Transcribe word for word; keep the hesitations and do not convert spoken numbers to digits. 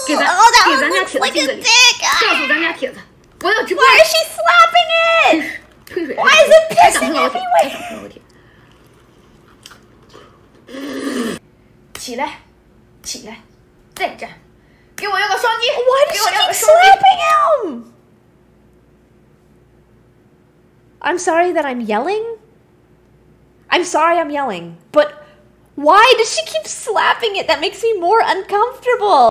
给咱 Oh, that 给 one 咱家 looks 帖子 like 进 a 个礼， dick. 告诉咱家帖子，我要直播。 Why is she slapping it? 喷水 Why is it 还长 pissing 喷老铁， everywhere? 还长喷老铁。起来，起来，再站，给我要个双击， Why 给 does 我 she 要 keep 个双击。 slapping him? I'm sorry that I'm yelling. I'm sorry I'm yelling, but why does she keep slapping it? That makes me more uncomfortable.